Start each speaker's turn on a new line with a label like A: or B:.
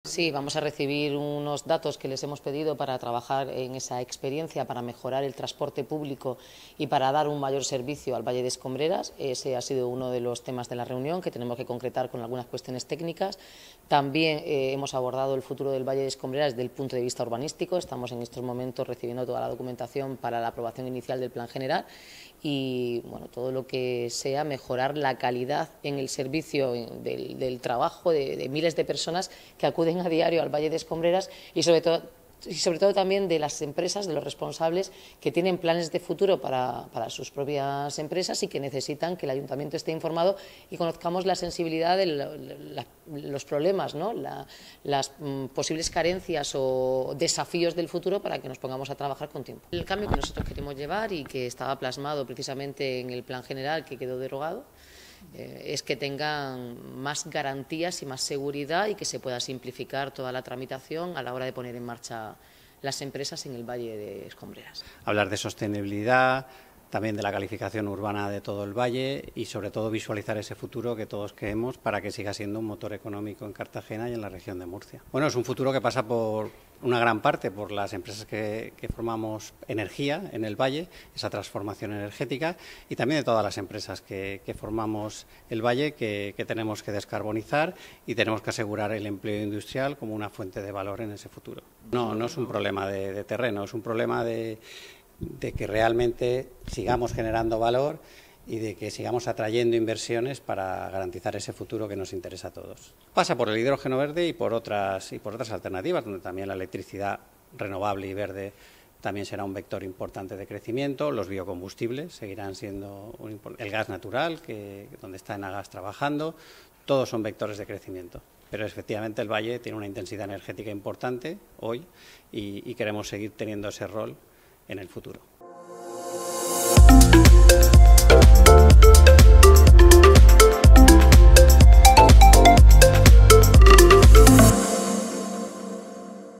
A: Sí, vamos a recibir unos datos que les hemos pedido para trabajar en esa experiencia, para mejorar el transporte público y para dar un mayor servicio al Valle de Escombreras. Ese ha sido uno de los temas de la reunión, que tenemos que concretar con algunas cuestiones técnicas. También hemos abordado el futuro del Valle de Escombreras desde el punto de vista urbanístico. Estamos en estos momentos recibiendo toda la documentación para la aprobación inicial del Plan General y bueno, todo lo que sea mejorar la calidad en el servicio del trabajo de miles de personas que acuden a diario al Valle de Escombreras y sobre todo también de las empresas, de los responsables que tienen planes de futuro para sus propias empresas y que necesitan que el Ayuntamiento esté informado y conozcamos la sensibilidad de los problemas, ¿no? Las posibles carencias o desafíos del futuro para que nos pongamos a trabajar con tiempo. El cambio que nosotros queremos llevar y que estaba plasmado precisamente en el Plan General que quedó derogado es que tengan más garantías y más seguridad y que se pueda simplificar toda la tramitación a la hora de poner en marcha las empresas en el Valle de Escombreras.
B: Hablar de sostenibilidad, también de la calificación urbana de todo el valle y sobre todo visualizar ese futuro que todos queremos para que siga siendo un motor económico en Cartagena y en la región de Murcia. Bueno, es un futuro que pasa por una gran parte por las empresas que formamos energía en el valle, esa transformación energética y también de todas las empresas que formamos el valle que tenemos que descarbonizar y tenemos que asegurar el empleo industrial como una fuente de valor en ese futuro. No es un problema de terreno, es un problema de que realmente sigamos generando valor y de que sigamos atrayendo inversiones para garantizar ese futuro que nos interesa a todos. Pasa por el hidrógeno verde y por otras alternativas, donde también la electricidad renovable y verde también será un vector importante de crecimiento. Los biocombustibles seguirán siendo el gas natural, donde está Enagas trabajando, todos son vectores de crecimiento. Pero efectivamente el valle tiene una intensidad energética importante hoy y queremos seguir teniendo ese rol en el futuro.